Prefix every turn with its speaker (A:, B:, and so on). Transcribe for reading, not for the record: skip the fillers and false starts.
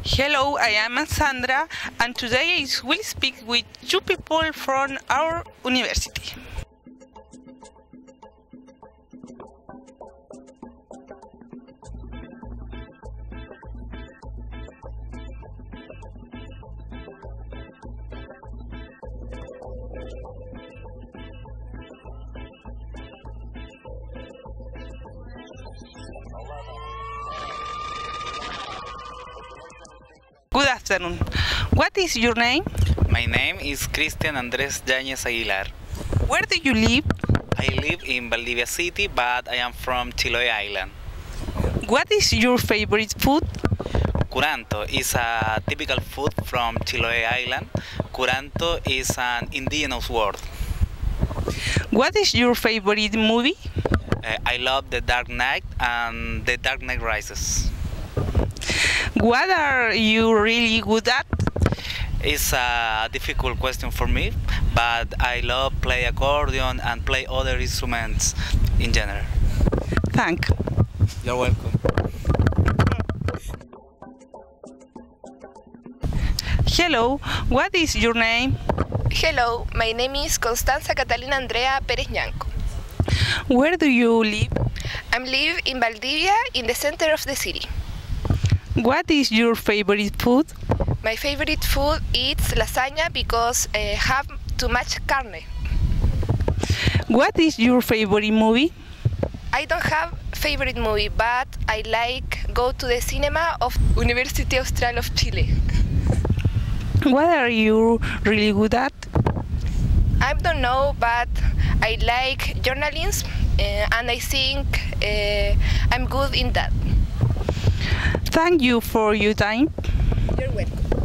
A: Hello, I am Sandra, and today I will speak with two people from our university. Good afternoon. What is your name?
B: My name is Cristian Andrés Yáñez Aguilar.
A: Where do you live?
B: I live in Valdivia City, but I am from Chiloé Island.
A: What is your favorite food?
B: Curanto is a typical food from Chiloé Island. Curanto is an indigenous word.
A: What is your favorite movie?
B: I love The Dark Knight and The Dark Knight Rises.
A: What are you really good at?
B: It's a difficult question for me, but I love play accordion and play other instruments in general.
A: Thank.
B: You're welcome.
A: Hello, what is your name?
C: Hello, my name is Constanza Catalina Andrea Pérez Ñanco.
A: Where do you live?
C: I live in Valdivia, in the center of the city.
A: What is your favorite food?
C: My favorite food is lasagna because have too much carne.
A: What is your favorite movie?
C: I don't have favorite movie, but I like go to the cinema of University Austral of Chile.
A: What are you really good at?
C: I don't know, but I like journalism and I think I'm good in that.
A: Thank you for your time.
C: You're welcome.